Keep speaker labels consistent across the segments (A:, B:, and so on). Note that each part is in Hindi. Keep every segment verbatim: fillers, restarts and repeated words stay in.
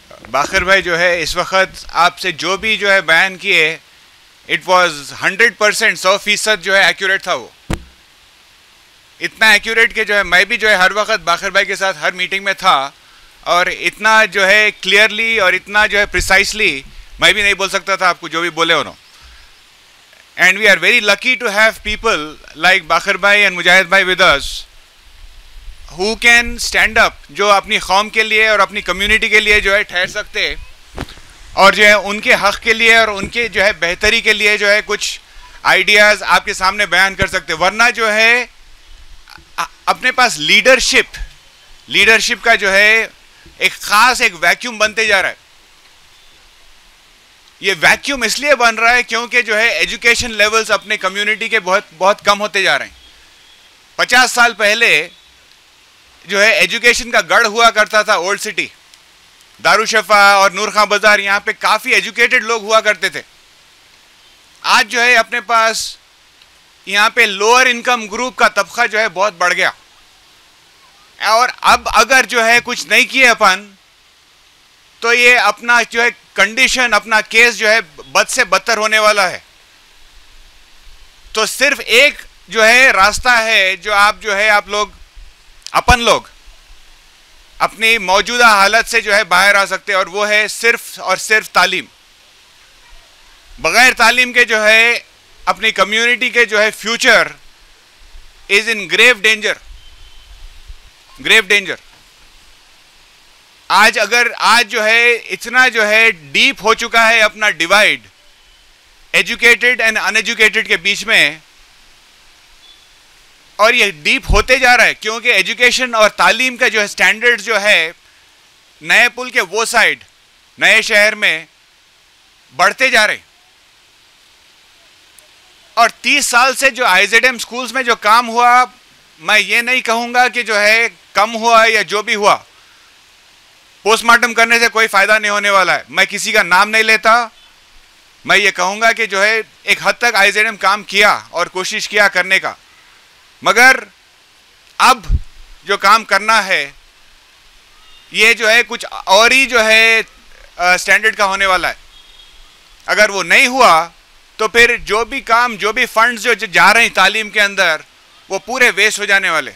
A: बाखिर भाई जो है इस वक्त आपसे जो भी जो है बयान किए, इट वाज हंड्रेड परसेंट सौ फीसद जो है एक्यूरेट था। वो इतना एक्यूरेट कि जो है मैं भी जो है हर वक्त बाखिर भाई के साथ हर मीटिंग में था, और इतना जो है क्लियरली और इतना जो है प्रिसाइसली मैं भी नहीं बोल सकता था आपको जो भी बोले उन्होंने। And we are very lucky to have people like Bakhir भाई एंड मुजाहिद भाई with us who can stand up, जो अपनी कौम के लिए और अपनी कम्युनिटी के लिए जो है ठहर सकते, और जो है उनके हक़ के लिए और उनके जो है बेहतरी के लिए जो है कुछ आइडियाज़ आपके सामने बयान कर सकते। वरना जो है अपने पास लीडरशिप लीडरशिप का जो है एक ख़ास एक वैक्यूम बनते जा रहा है। ये वैक्यूम इसलिए बन रहा है क्योंकि जो है एजुकेशन लेवल्स अपने कम्युनिटी के बहुत बहुत कम होते जा रहे हैं। पचास साल पहले जो है एजुकेशन का गढ़ हुआ करता था ओल्ड सिटी, दारुशफा और नूर खां बाजार, यहाँ पे काफ़ी एजुकेटेड लोग हुआ करते थे। आज जो है अपने पास यहाँ पे लोअर इनकम ग्रुप का तबका जो है बहुत बढ़ गया, और अब अगर जो है कुछ नहीं किए अपन तो ये अपना जो है कंडीशन, अपना केस जो है बद से बदतर होने वाला है। तो सिर्फ एक जो है रास्ता है जो आप जो है आप लोग अपन लोग अपनी मौजूदा हालत से जो है बाहर आ सकते हैं, और वो है सिर्फ और सिर्फ तालीम। बगैर तालीम के जो है अपनी कम्युनिटी के जो है future is in grave danger, grave danger. आज अगर आज जो है इतना जो है डीप हो चुका है अपना डिवाइड एजुकेटेड एंड अनएजुकेटेड के बीच में, और ये डीप होते जा रहा है क्योंकि एजुकेशन और तालीम का जो है स्टैंडर्ड जो है नए पुल के वो साइड नए शहर में बढ़ते जा रहे। और तीस साल से जो आई ज़ेड एम स्कूल्स में जो काम हुआ, मैं ये नहीं कहूँगा कि जो है कम हुआ या जो भी हुआ, पोस्टमार्टम करने से कोई फ़ायदा नहीं होने वाला है। मैं किसी का नाम नहीं लेता, मैं ये कहूँगा कि जो है एक हद तक आई ज़ेड एम काम किया और कोशिश किया करने का, मगर अब जो काम करना है ये जो है कुछ और ही जो है स्टैंडर्ड का होने वाला है। अगर वो नहीं हुआ तो फिर जो भी काम, जो भी फंड्स जो जा रहे हैं तालीम के अंदर, वो पूरे वेस्ट हो जाने वाले,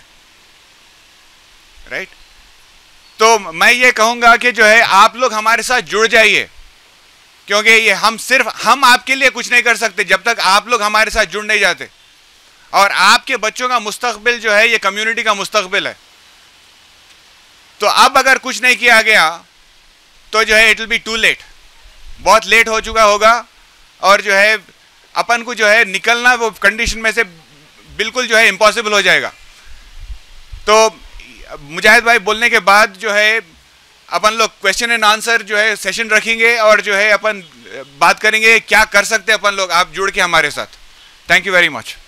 A: राइट। तो मैं ये कहूँगा कि जो है आप लोग हमारे साथ जुड़ जाइए, क्योंकि ये हम सिर्फ हम आपके लिए कुछ नहीं कर सकते जब तक आप लोग हमारे साथ जुड़ नहीं जाते। और आपके बच्चों का मुस्तकबिल जो है ये कम्युनिटी का मुस्तकबिल है। तो अब अगर कुछ नहीं किया गया तो जो है it will be too late, बहुत लेट हो चुका होगा, और जो है अपन को जो है निकलना वो कंडीशन में से बिल्कुल जो है इम्पॉसिबल हो जाएगा। तो मुजाहिद भाई बोलने के बाद जो है अपन लोग क्वेश्चन एंड आंसर जो है सेशन रखेंगे, और जो है अपन बात करेंगे क्या कर सकते हैं अपन लोग, आप जुड़ के हमारे साथ। Thank you very much.